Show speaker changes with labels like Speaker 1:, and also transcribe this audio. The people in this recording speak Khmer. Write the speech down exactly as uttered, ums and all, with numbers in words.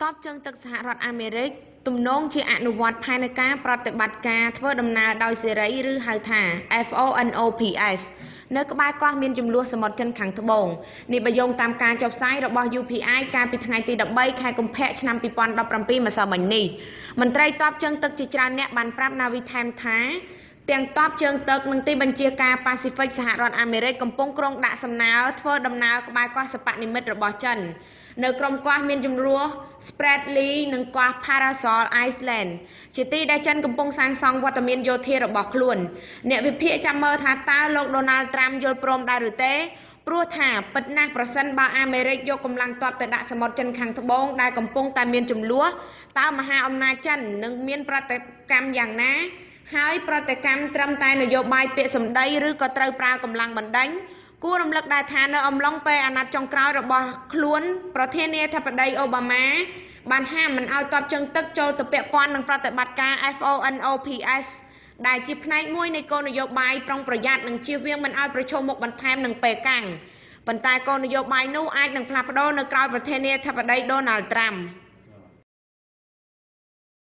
Speaker 1: តបជើងទឹកសហរដ្ឋអាមេរិកទំនងជាអនុវត្តផែនការប្រតិបត្តិការធ្វើដំណើរដោយសេរីឬហៅថា FONOPS នៅក្បែរកោះមានចំនួនសមុទ្រចិនខាងត្បូងនេះបើយោងតាមការចុះផ្សាយរបស់ U P I កាលពីថ្ងៃទី13ខែកុម្ភៈឆ្នាំពីរពាន់ដប់ប្រាំពីរម្សិលមិញនេះមន្ត្រីតបជើងទឹកជាច្រើនអ្នកបានប្រាប់ Navy Times ថាទាំងតបជើងទឹកនិងទីបញ្ជាការប៉ាស៊ីហ្វិកសហរដ្ឋអាមេរិកកំពុងក្រុងដាក់សំណើធ្វើដំណើរក្បែរកោះសិប្បនិមិត្តរបស់ចិននៅក្រុមកោះមានចំនួន Spratly និងកោះ Parasol Island ជាទីដែលចិនកំពុងសាងសង់វត្តមានយោធារបស់ខ្លួនអ្នកវិភាគចាំមើលថាតើលោក Donald Trump យល់ព្រមដែរឬទេព្រោះថាពិតណាស់ប្រសិនបើអាមេរិកយកកម្លាំងទ័ពទៅដាក់សមុទ្រចិនខាងត្បូងដែលកំពុងតែមានចំនួនតើមហាអំណាចចិននឹងមានប្រតិកម្មយ៉ាងណាហើយប្រតិកម្មត្រឹមតែនយោបាយពាក្យសម្ដីឬក៏ត្រូវប្រើកម្លាំងបណ្ដាញគួររំលឹកដែរថានៅអំឡុងពេលអាណត្តិចុងក្រោយរបស់ខ្លួនប្រធានាធិបតីអូបាម៉ាបានហាមមិនឲ្យទ័ពជើងទឹកចូលទៅពាក់ព័ន្ធនឹងប្រតិបត្តិការ FONOPS ដែលជាផ្នែកមួយនៃគោលនយោបាយប្រុងប្រយ័ត្ននិងជៀសវាងមិនឲ្យប្រឈមមុខបន្ថែមនឹងប៉េកាំងប៉ុន្តែគោលនយោបាយនោះអាចនឹងផ្លាស់ប្ដូរនៅក្រោយប្រធានាធិបតី Donald Trump